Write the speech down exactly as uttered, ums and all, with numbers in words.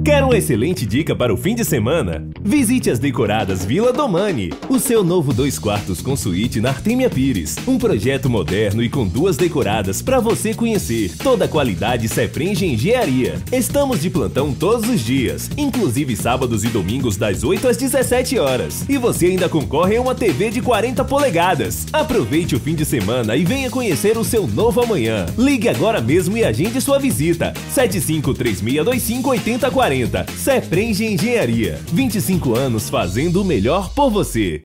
Quer uma excelente dica para o fim de semana? Visite as decoradas Vila Domani, o seu novo dois quartos com suíte na Artemia Pires. Um projeto moderno e com duas decoradas para você conhecer. Toda a qualidade Seprenja Engenharia. Estamos de plantão todos os dias, inclusive sábados e domingos das oito às dezessete horas. E você ainda concorre a uma T V de quarenta polegadas. Aproveite o fim de semana e venha conhecer o seu novo amanhã. Ligue agora mesmo e agende sua visita. sete cinco três seis dois cinco oito zero quatro zero. Seprenja Engenharia. vinte e cinco anos fazendo o melhor por você.